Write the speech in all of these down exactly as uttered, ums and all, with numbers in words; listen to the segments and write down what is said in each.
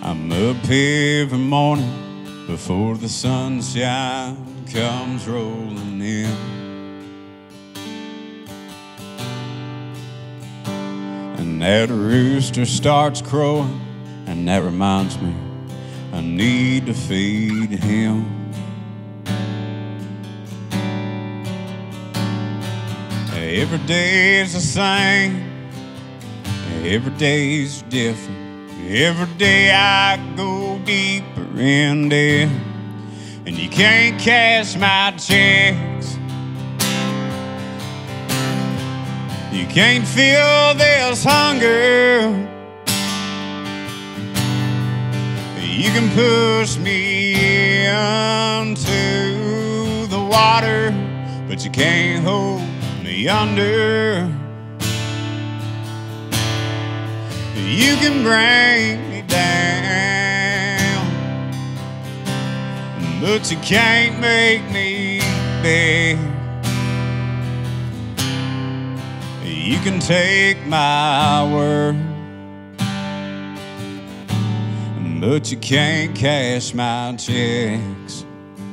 I'm up every morning before the sunshine comes rolling in. And that rooster starts crowing, and that reminds me I need to feed him. Every day is the same, every day's different. Every day I go deeper in debt, and you can't cash my checks. You can't feel this hunger. You can push me into the water, but you can't hold me under. You can bring me down, but you can't make me beg. You can take my word, but you can't cash my checks.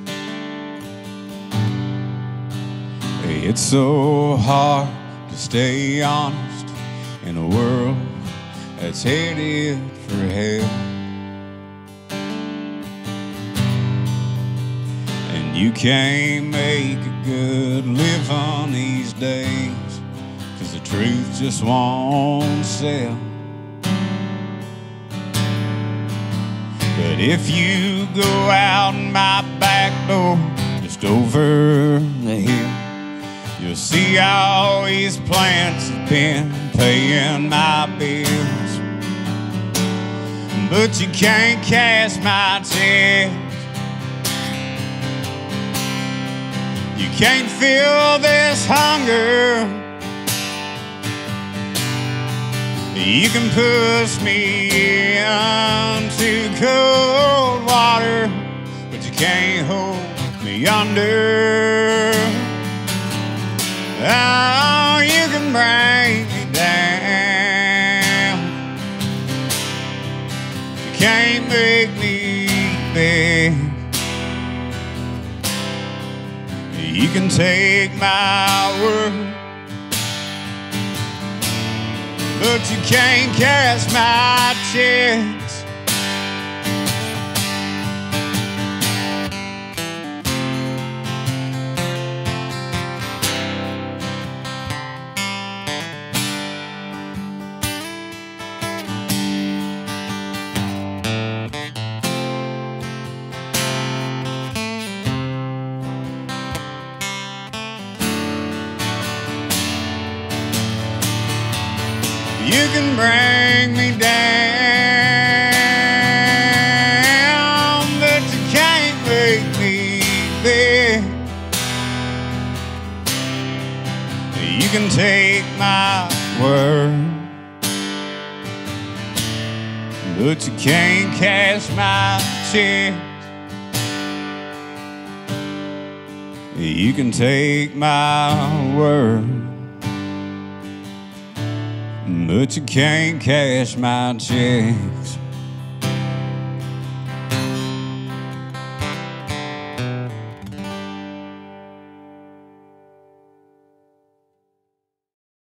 It's so hard to stay honest in a world that's headed for hell. And you can't make a good living these days, 'cause the truth just won't sell. But if you go out my back door, just over the hill, you'll see all these plants have been paying my bills. But you can't cash my checks. You can't feel this hunger. You can push me into cold water, but you can't hold me under. Oh, you can bring me down. You can't make me beg. You can take my word, but you can't cash my checks. You can bring me down, but you can't make me beg. You can take my word, but you can't cash my checks. You can take my word, but you can't cash my checks.